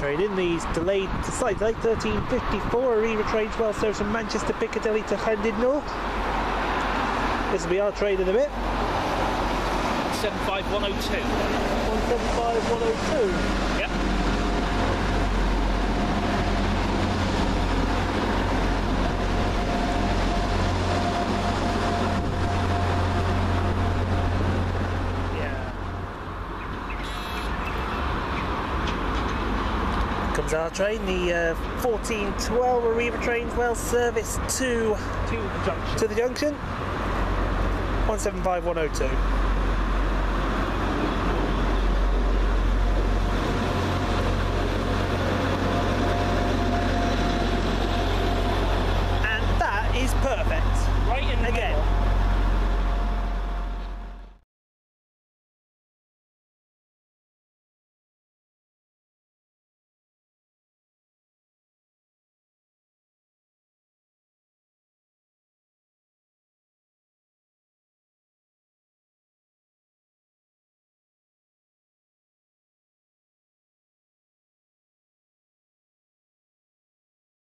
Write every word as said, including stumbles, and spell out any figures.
train in these delayed, slightly delayed thirteen fifty-four Arriva Trains Wales service from Manchester Piccadilly to Llandudno. This will be our train in a bit. one seven five one oh two. one seven five one oh two? Yep. Comes our train, the uh, fourteen twelve Arriva Trains Wales service to, To the junction. to the junction. one seven five one oh two.